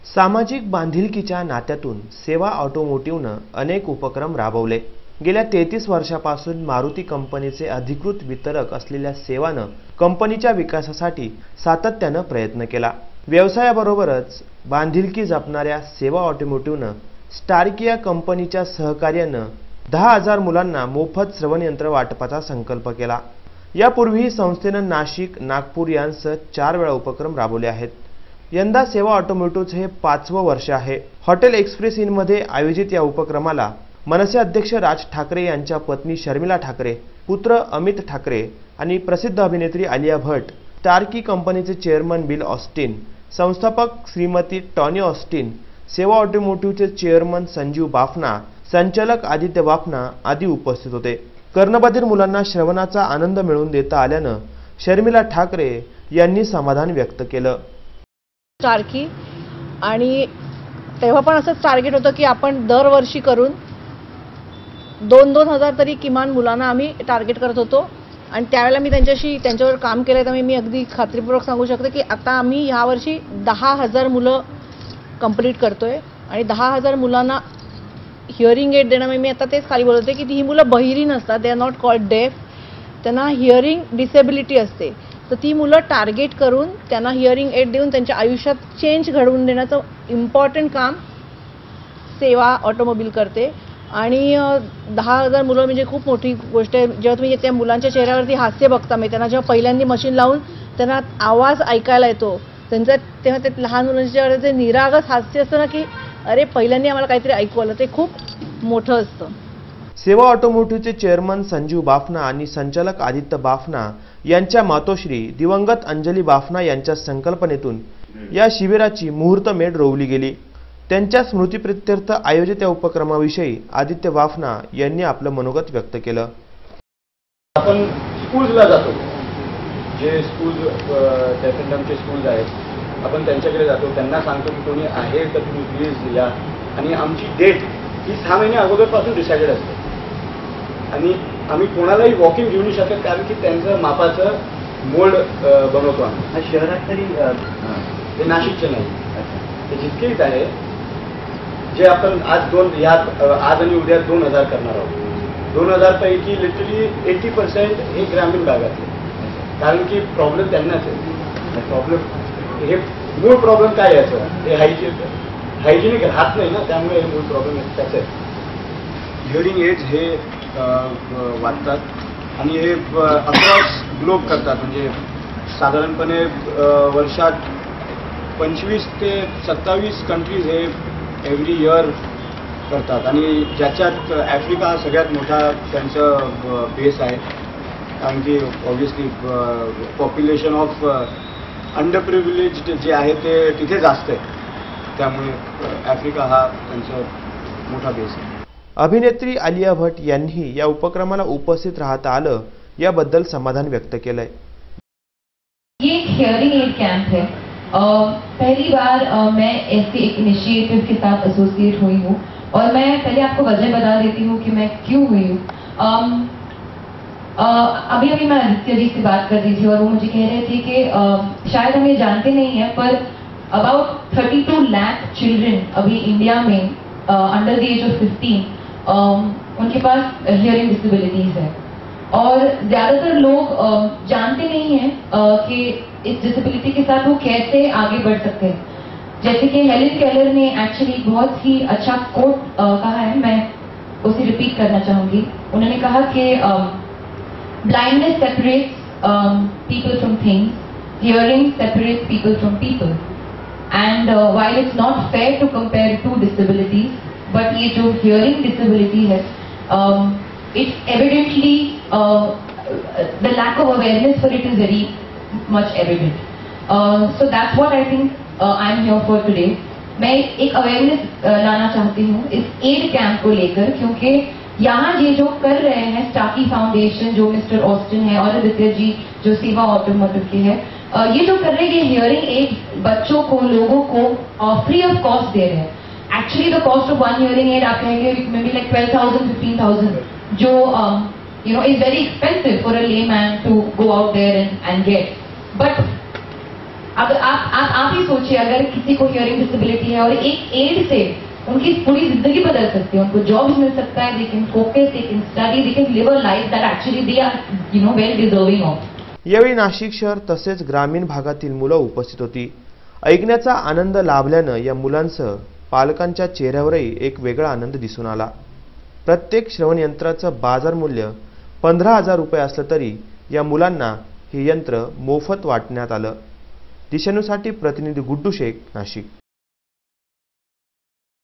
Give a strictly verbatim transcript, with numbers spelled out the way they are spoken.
सामाजिक बांधिलकीच्या नात्यातून सेवा ऑटोमोटिव्हनं अनेक उपक्रम राबवले। गेल्या तेहतीस वर्षापासून मारुती कंपनीचे अधिकृत वितरक असलेल्या सेवानं कंपनीच्या विकासासाठी सातत्यानं प्रयत्न केला। व्यवसायाबरोबरच बांधिलकी जपणाऱ्या सेवा ऑटोमोटिव्हनं स्टारकिया कंपनीच्या सहकार्यानं दहा हजार मुलांना मोफत श्रवणयंत्र वाटपाचा संकल्प केला। यापूर्वी संस्थेनं नाशिक, नागपूर यांसह चार वेळा उपक्रम राबवले आहेत। यंदा सेवा ऑटोमोटिव्हचे हे पाचवं वर्ष आहे। हॉटेल एक्सप्रेस इन मध्ये आयोजित या उपक्रमाला मनसे अध्यक्ष राज ठाकरे यांच्या पत्नी शर्मिला ठाकरे, पुत्र अमित ठाकरे आणि प्रसिद्ध अभिनेत्री आलिया भट्ट, स्टारकी कंपनीचे चेअरमन बिल ऑस्टिन, संस्थापक श्रीमती टॉनी ऑस्टिन, सेवा ऑटोमोटिव्हचे चेअरमन संजीव बाफना, संचालक आदित्य बाफना आदी उपस्थित होते। कर्णबधिर मुलांना श्रवणाचा आनंद मिळवून देता आल्यानं शर्मिला ठाकरे यांनी समाधान व्यक्त केलं। स्टारकी आणि तेव्हा पण असंच टार्गेट होतं की आपण दरवर्षी करून दोन दोन हजार तरी किमान मुलांना आम्ही टार्गेट करत होतो आणि त्यावेळेला मी त्यांच्याशी त्यांच्यावर काम केलं तर मी अगदी खात्रीपूर्वक सांगू शकते की आता आम्ही यावर्षी दहा हजार मुलं कंप्लीट करतोय आणि दहा हजार मुलांना हिअरिंग एड देणं मी आता तेच खाली बोलत होते की ही मुलं बहिरी नसतात, दे आर नॉट कॉल्ड डेफ, त्यांना हिअरिंग डिसेबिलिटी असते। तर ती मुलं टार्गेट करून त्यांना हिअरिंग एड देऊन त्यांच्या आयुष्यात चेंज घडवून देण्याचं इम्पॉर्टंट काम सेवा ऑटोमोबाईल करते। आणि दहा हजार मुलं म्हणजे खूप मोठी गोष्ट आहे। जेव्हा तुम्ही त्या मुलांच्या चेहऱ्यावरती हास्य बघता, मी त्यांना जेव्हा पहिल्यांदा मशीन लावून त्यांना आवाज ऐकायला येतो त्यांचा, तेव्हा ते लहान मुलांच्या चेहऱ्यावर जे निरागस हास्य असतं ना की अरे पहिल्यांदा आम्हाला काहीतरी ऐकू आलं, ते खूप मोठं असतं। सेवा ऑटोमोटिव्हचे चेअरमन संजीव बाफना आणि संचालक आदित्य बाफना यांच्या मातोश्री दिवंगत अंजली बाफना यांच्या संकल्पनेतून या शिबिराची मुहूर्तमेढ रोवली गेली। त्यांच्या स्मृतिप्रित्यर्थ आयोजित या उपक्रमाविषयी आदित्य बाफना यांनी आपलं मनोगत व्यक्त केलं। आपण स्कूल्सला जातो, जे स्कूल डेफिनेटचे स्कूल्स आहेत, आपण त्यांच्याकडे जातो, त्यांना सांगतो की कोणी आहे तर तुम्ही प्लीज या, आणि आमची डेट ही सहा महिने अगोदरपासून डिसाइडेड असते आणि आम्ही कोणालाही वॉकिंग घेऊ नाही शकत कारण की त्यांचं मापाचं मोल्ड बनवतो आम्ही। शहरात तरी ते नाशिकचे नाही, ते जितकेच आहे जे आपण आज दोन यात आज आणि उद्या दोन हजार करणार आहोत। दोन हजार पैकी लिटरली एटी पर्सेंट हे ग्रामीण भागातले, कारण की प्रॉब्लेम त्यांनाच आहे। प्रॉब्लेम हे मूळ प्रॉब्लेम काय याचं, हे हायजीन हायजीनिक राहत नाही ना, त्यामुळे हे मूळ प्रॉब्लेम त्याचं आहे। हिअरिंग एड्स हे वाटतात आणि हे अक्रॉस ग्लोब करतात, म्हणजे साधारणपणे वर्षात पंचवीस ते सत्तावीस कंट्रीज हे एव्हरी इयर करतात आणि ज्याच्यात आफ्रिका हा सगळ्यात मोठा त्यांचं बेस आहे, कारण की obviously population of underprivileged जे आहे ते तिथे जास्त आहे, त्यामुळे आफ्रिका हा त्यांचा मोठा बेस आहे। अभिनेत्री आलिया भट्ट यांनी या उपक्रमाला उपस्थित राहता आलं याबद्दल समाधान व्यक्त केलंय। ये एक हियरिंग एड कैंप है। uh, पहली बार uh, मैं ऐसे एक इनिशिएटिव के साथ एसोसिएट हुई हूँ और मैं पहले आपको वजह बता देती हूँ कि मैं क्यों हुई हूँ। um, uh, अभी अभी मैं आदित्य जी से बात कर रही थी और वो मुझे कह रहे थे कि uh, शायद हम ये जानते नहीं है पर about thirty two lakh children अभी इंडिया में under the age of fifteen उनके पास हियरिंग डिसेबिलिटीज है और ज्यादातर लोग uh, जानते नहीं हैं uh, कि इस डिसेबिलिटी के साथ वो कैसे आगे बढ़ सकते हैं। जैसे कि हेलेन केलर ने एक्चुअली बहुत ही अच्छा कोट uh, कहा है, मैं उसे रिपीट करना चाहूंगी। उन्होंने कहा कि blindness separates people from things, hearing separates people from people, and while it's not fair to compare to disabilities, but ये जो हियरिंग डिसेबिलिटी है it's evidently the lack of awareness for it is very much evident. Uh, so that's what I think uh, I'm here for today. मैं एक awareness uh, Lana चाहती हूँ इस add camp को लेकर, क्योंकि यहाँ ये जो कर रहे हैं स्टारकी फाउंडेशन, जो मिस्टर ऑस्टिन है और आदित्य जी जो सेवा ऑटोमोटिव के है, uh, ये जो कर रहे हैं ये हियरिंग एड बच्चों को, लोगों को फ्री ऑफ कॉस्ट दे रहे हैं। Actually the cost of one hearing aid आप कहेंगे maybe like twelve thousand fifteen thousand, जो uh, you know, is very expensive for a layman to go out there and, and get. But अगर आप आप आप ही सोचिए, अगर किसी को हियरिंग डिसेबिलिटी है और एक एड से उनकी पूरी जिंदगी बदल सकती है, उनको जॉब मिल सकता है, they can focus, they can study, they can live a life that actually they are you know well deserving of. यावेळी नाशिक शहर तसेच ग्रामीण भागातील मुलं उपस्थित होती. ऐकण्याचा आनंद लाभल्यानं या मुलांसह पालकांच्या चेहऱ्यावरही एक वेगळा आनंद दिसून आला. प्रत्येक श्रवण यंत्राचं बाजार मूल्य पंधरा हजार रुपये असलं तरी या मुलांना हे यंत्र मोफत वाटण्यात आलं. दिशानुसाठी प्रतिनिधी गुड्डू शेख, नाशिक.